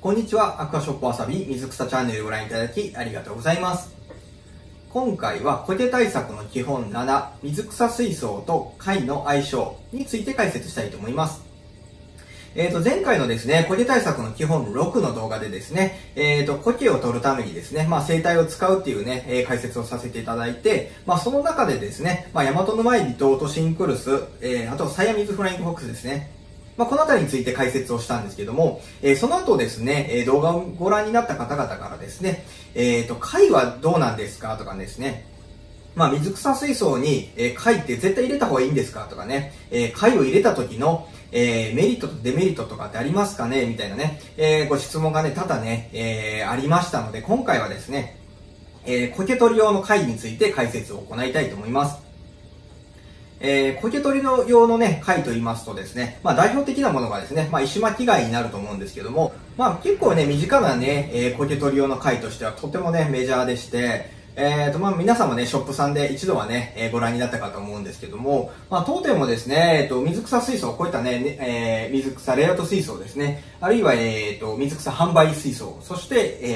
こんにちは、アクアショップわさび水草チャンネルをご覧いただきありがとうございます。今回は苔対策の基本7、水草水槽と貝の相性について解説したいと思います。前回のですね、苔対策の基本6の動画でですね、苔を取るためにですね、生態を使うっていうね、解説をさせていただいて、その中でですね、ヤマトノマエビとオトシンクルス、あとサヤミズフライングフォックスですね。このあたりについて解説をしたんですけども、その後ですね、動画をご覧になった方々からですね、貝はどうなんですかとかですね、水草水槽に、貝って絶対入れた方がいいんですかとかね、貝を入れた時の、メリットとデメリットとかってありますかねみたいなね、ご質問がね、多々ね、ありましたので、今回はですね、苔取り用の貝について解説を行いたいと思います。苔取りの用のね、貝と言いますとですね、代表的なものがですね、石巻き貝になると思うんですけども、結構ね、身近なね、苔取り用の貝としてはとてもね、メジャーでして、皆さんもね、ショップさんで一度はね、ご覧になったかと思うんですけども、当店もですね、水草水槽、こういったね、水草レイアウト水槽ですね、あるいは、水草販売水槽、そして、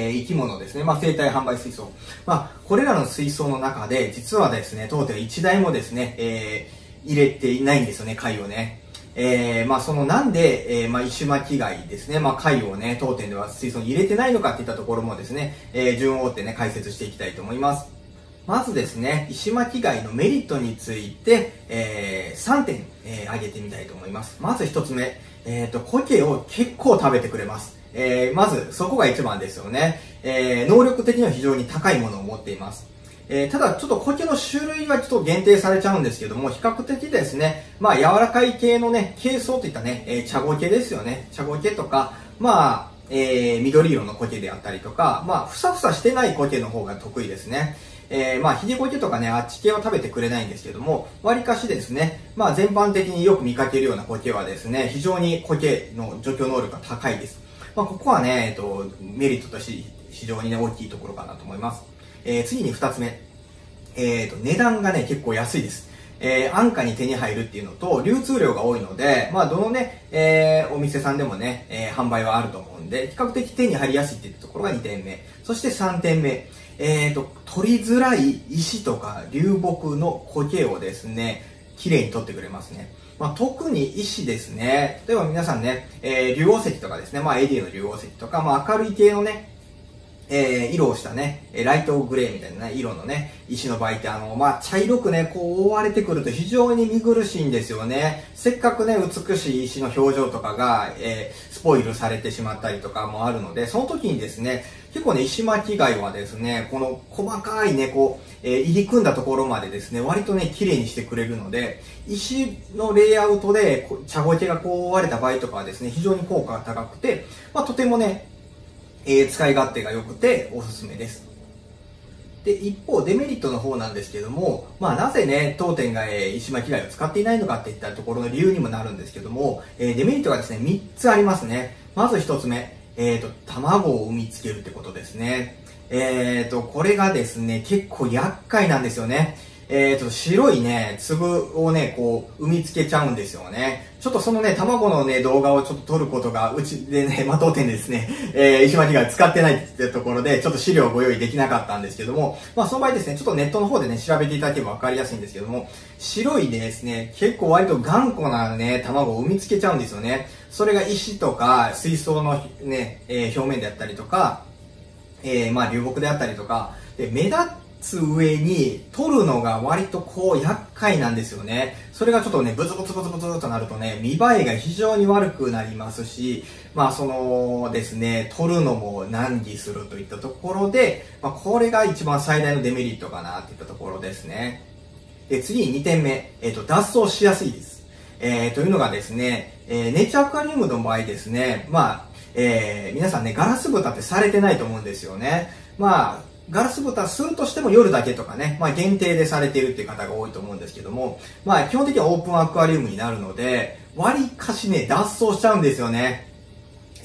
生き物ですね、生態販売水槽。これらの水槽の中で、実はですね、当店1台もですね、入れていないんですよね、貝をね。なんで、石巻き貝ですね、貝をね、当店では水槽に入れてないのかっていったところもですね、順を追ってね、解説していきたいと思います。まずですね、石巻き貝のメリットについて、3点、挙げてみたいと思います。まず1つ目、苔を結構食べてくれます。まず、そこが一番ですよね。能力的には非常に高いものを持っています。ただちょっと苔の種類はちょっと限定されちゃうんですけども、比較的ですね、柔らかい系のね、珪藻といったね、茶苔ですよね。茶苔とか、緑色の苔であったりとか、ふさふさしてない苔の方が得意ですね。ヒゲ苔とかね、あっち系は食べてくれないんですけども、割かしですね、全般的によく見かけるような苔はですね、非常に苔の除去能力が高いです。ここはね、メリットとして非常にね、大きいところかなと思います。次に2つ目。値段がね、結構安いです。安価に手に入るっていうのと、流通量が多いので、どのね、お店さんでもね、販売はあると思うんで、比較的手に入りやすいっていうところが2点目。そして3点目。取りづらい石とか流木の苔をですね、綺麗に取ってくれますね。特に石ですね。例えば皆さんね、竜王石とかですね、エディの竜王石とか、明るい系のね、色をしたね、ライトグレーみたいな、ね、色のね、石の場合って茶色くね、覆われてくると非常に見苦しいんですよね。せっかくね、美しい石の表情とかが、スポイルされてしまったりとかもあるので、その時にですね、結構ね、石巻き貝はですね、この細かいね、入り組んだところまでですね、割とね、綺麗にしてくれるので、石のレイアウトで茶苔が覆われた場合とかはですね、非常に効果が高くて、とてもね、使い勝手が良くておすすめです。で、一方、デメリットの方なんですけども、なぜね、当店が石巻き貝を使っていないのかっていったところの理由にもなるんですけども、デメリットがですね、3つありますね。まず1つ目、卵を産みつけるってことですね。これがですね、結構厄介なんですよね。白いね、粒をね、産みつけちゃうんですよね。ちょっとそのね、卵のね、動画をちょっと撮ることが、うちでね、当店でですね、石巻き貝使ってないってところで、ちょっと資料をご用意できなかったんですけども、その場合ですね、ちょっとネットの方でね、調べていただければわかりやすいんですけども、白いですね、結構割と頑固なね、卵を産みつけちゃうんですよね。それが石とか、水槽のね、表面であったりとか、流木であったりとか、で、目立つ上に取るのが割と厄介なんですよね。それがちょっとね、ブツブツブツブツとなるとね、見栄えが非常に悪くなりますし、ですね、取るのも難儀するといったところで、これが一番最大のデメリットかなといったところですね。で、次に2点目、脱走しやすいです。というのがですね、ネイチャーアクアリウムの場合ですね、皆さんね、ガラス蓋ってされてないと思うんですよね。ガラス蓋するとしても夜だけとかね、限定でされているっていう方が多いと思うんですけども、基本的にはオープンアクアリウムになるので、割かしね、脱走しちゃうんですよね。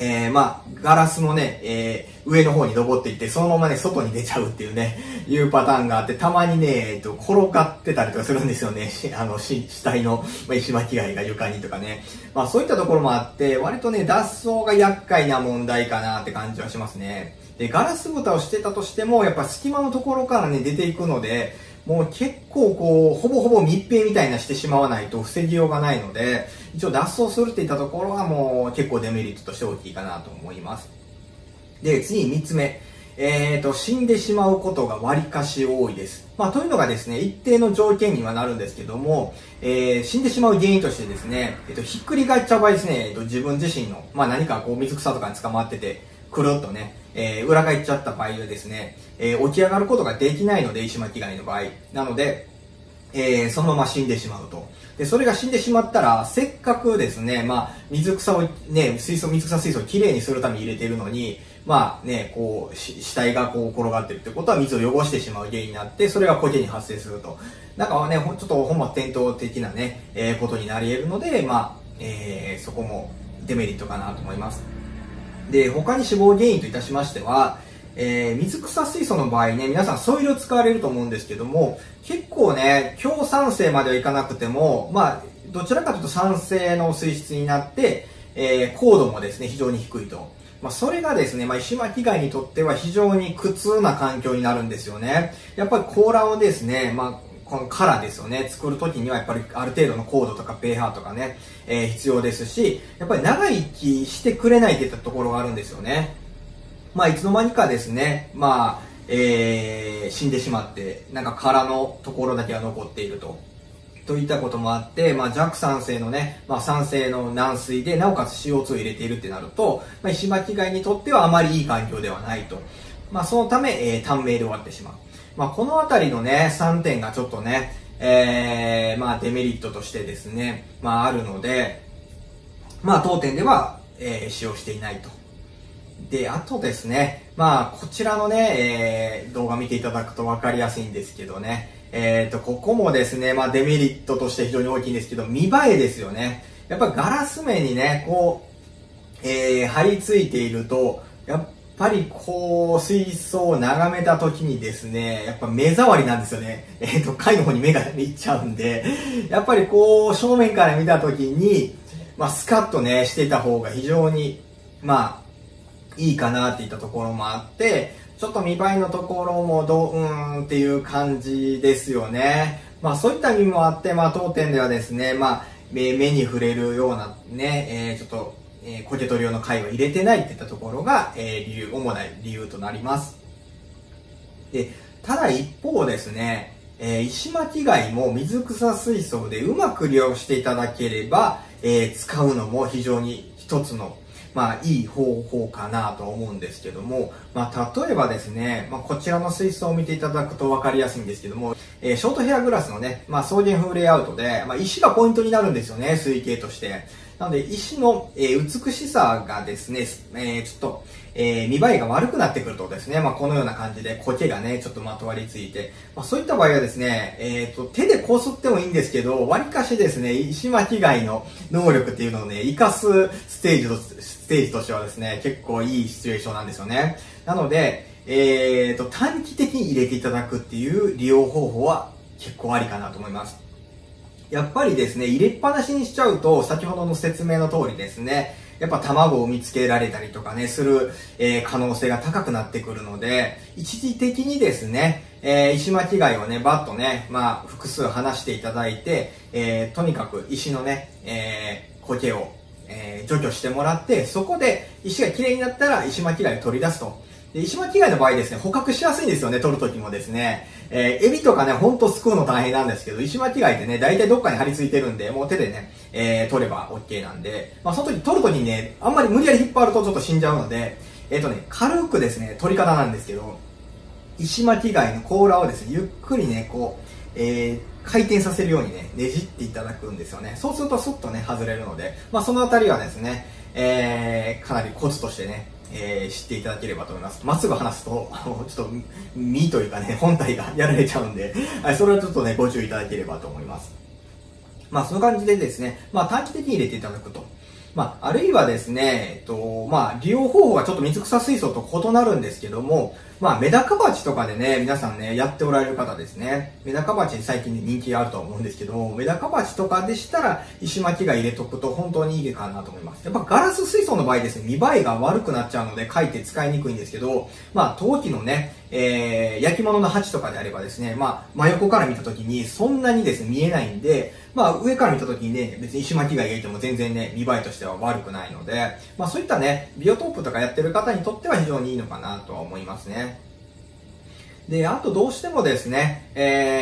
ガラスのね、上の方に登っていって、そのままね、外に出ちゃうっていうね、いうパターンがあって、たまにね、転がってたりとかするんですよね。死体の、石巻貝が床にとかね。そういったところもあって、割とね、脱走が厄介な問題かなって感じはしますね。で、ガラス蓋をしてたとしても、やっぱ隙間のところからね、出ていくので、もう結構ほぼほぼ密閉みたいなしてしまわないと防ぎようがないので、一応脱走するっていったところはもう結構デメリットとして大きいかなと思います。で、次3つ目。死んでしまうことが割かし多いです。というのがですね、一定の条件にはなるんですけども、死んでしまう原因としてですね、ひっくり返っちゃう場合ですね、自分自身の、何か水草とかに捕まってて、くるっとね、裏返っちゃった場合はですね、起き上がることができないので、石巻貝の場合。なので、そのまま死んでしまうと。で、それが死んでしまったら、せっかくですね、水草をね、水草水槽をきれいにするために入れているのに、死体が転がってるってことは水を汚してしまう原因になって、それが苔に発生すると。ちょっと本末転倒的なね、ことになり得るので、そこもデメリットかなと思います。で、他に死亡原因といたしましては、水草水素の場合ね、皆さんソイル使われると思うんですけども、結構ね、強酸性まではいかなくても、どちらかというと酸性の水質になって、硬度もですね、非常に低いと。それがですね、石巻貝にとっては非常に苦痛な環境になるんですよね。やっぱり甲羅をですね、この殻ですよね、作るときにはやっぱりある程度の硬度とか pH とかね、必要ですし、やっぱり長生きしてくれないといったところがあるんですよね。いつの間にかですね、死んでしまって、殻のところだけは残っていると。といったこともあって、弱酸性のね、酸性の軟水で、なおかつ CO2 を入れているってなると、石巻貝にとってはあまりいい環境ではないと。そのため、短命で終わってしまう。このあたりのね、3点がちょっとね、デメリットとしてですね、あるので、当店では、使用していないと。で、あとですね、こちらのね、動画見ていただくと分かりやすいんですけどね、ここもですね、デメリットとして非常に大きいんですけど、見栄えですよね。やっぱりガラス面にね、張り付いていると、やっぱり水槽を眺めた時にですね、やっぱ目障りなんですよね。貝の方に目がいっちゃうんで、やっぱり正面から見た時に、スカッとね、していた方が非常に、いいかなっていったところもあって、ちょっと見栄えのところもっていう感じですよね。そういった意味もあって、当店ではですね、目に触れるようなね、ちょっと、苔取り用の貝は入れてないっていったところが、主な理由となります。で、ただ一方ですね、石巻貝も水草水槽でうまく利用していただければ、使うのも非常に一つのいい方法かなと思うんですけども、例えばですね、こちらの水槽を見ていただくと分かりやすいんですけども、ショートヘアグラスのね、草原風レイアウトで、石がポイントになるんですよね、水形として。なので、石の、美しさがですね、ちょっと、見栄えが悪くなってくるとですね、このような感じで苔がね、ちょっとまとわりついて、そういった場合はですね、手でこすってもいいんですけど、わりかしですね、石巻貝の能力っていうのをね、活かすステージとしてはですね、結構いいシチュエーションなんですよね。なので、短期的に入れていただくっていう利用方法は結構ありかなと思います。やっぱりですね、入れっぱなしにしちゃうと、先ほどの説明の通りですね、やっぱ卵を産みつけられたりとかね、する、可能性が高くなってくるので、一時的にですね、石巻貝をね、バッとね、複数離していただいて、とにかく石のね、苔を、除去してもらって、そこで石がきれいになったら石巻貝を取り出すと。で、石巻貝の場合ですね、捕獲しやすいんですよね、取るときもですね。エビとかね、ほんとすくうの大変なんですけど、石巻貝ってね、大体どっかに張り付いてるんで、もう手でね、取れば OK なんで、その時取るときにね、あんまり無理やり引っ張るとちょっと死んじゃうので、軽くですね、取り方なんですけど、石巻貝の甲羅をですね、ゆっくりね、回転させるようにね、ねじっていただくんですよね。そうするとスッとね、外れるので、そのあたりはですね、かなりコツとしてね、知っていただければと思います。まっすぐ離すと、ちょっと、身というかね、本体がやられちゃうんで、それはちょっとね、ご注意いただければと思います。その感じでですね、短期的に入れていただくと。 あるいはですね、利用方法がちょっと水草水槽と異なるんですけども、メダカ鉢とかでね、皆さんね、やっておられる方ですね。メダカ鉢に最近ね、人気があると思うんですけど、メダカ鉢とかでしたら、石巻貝入れとくと本当にいいかなと思います。やっぱガラス水槽の場合ですね、見栄えが悪くなっちゃうので、貝って使いにくいんですけど、陶器のね、焼き物の鉢とかであればですね、真横から見た時にそんなにですね、見えないんで、上から見た時にね、別に石巻貝がいても全然ね、見栄えとしては悪くないので、そういったね、ビオトープとかやってる方にとっては非常にいいのかなとは思いますね。で、あとどうしてもですね、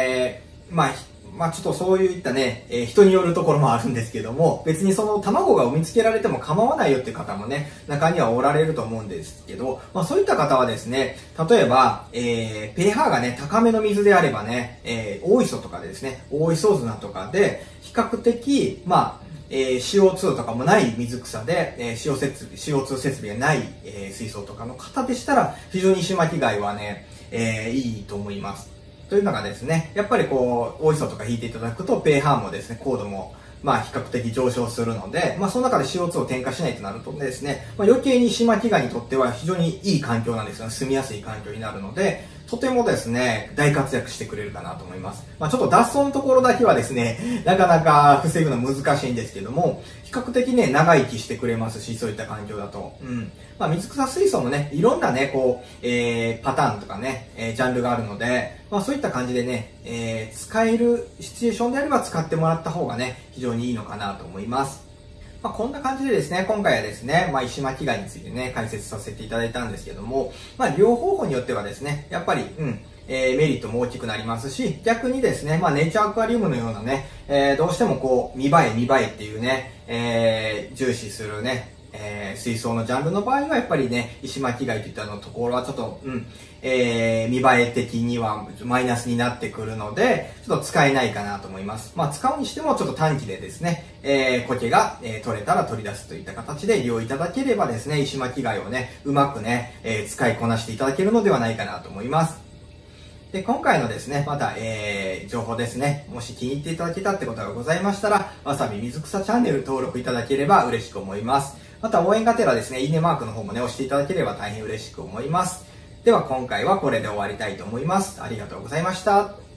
ちょっとそういったね、人によるところもあるんですけども、別にその卵が産みつけられても構わないよっていう方もね、中にはおられると思うんですけど、そういった方はですね、例えば、pH がね、高めの水であればね、大磯とかでですね、大磯砂とかで、比較的、CO2 とかもない水草で、CO2 設備がない、水槽とかの方でしたら、非常に石巻貝はね、いいと思います。というのがですね、やっぱり大磯とか引いていただくと、pH もですね、高度も、比較的上昇するので、その中で CO2 を添加しないとなるとですね、余計に石巻貝にとっては非常にいい環境なんですよね。住みやすい環境になるので、とてもですね、大活躍してくれるかなと思います。ちょっと脱走のところだけはですね、なかなか防ぐの難しいんですけども、比較的ね、長生きしてくれますし、そういった環境だと。水草水槽もね、いろんなね、パターンとかね、ジャンルがあるので、そういった感じでね、使えるシチュエーションであれば使ってもらった方がね、非常にいいのかなと思います。こんな感じでですね、今回はですね、石巻貝についてね、解説させていただいたんですけども、利用方法によってはですね、やっぱり、メリットも大きくなりますし、逆にですね、ネイチャーアクアリウムのようなね、どうしても見栄えっていうね、重視するね、水槽のジャンルの場合はやっぱりね、石巻貝といったところはちょっと、見栄え的にはマイナスになってくるので、ちょっと使えないかなと思います。使うにしてもちょっと短期でですね、苔が、取れたら取り出すといった形で利用いただければですね、石巻貝をね、うまくね、使いこなしていただけるのではないかなと思います。で、今回のですね、また、情報ですね、もし気に入っていただけたってことがございましたら、わさび水草チャンネル登録いただければ嬉しく思います。また応援がてらですね、いいねマークの方もね、押していただければ大変嬉しく思います。では今回はこれで終わりたいと思います。ありがとうございました。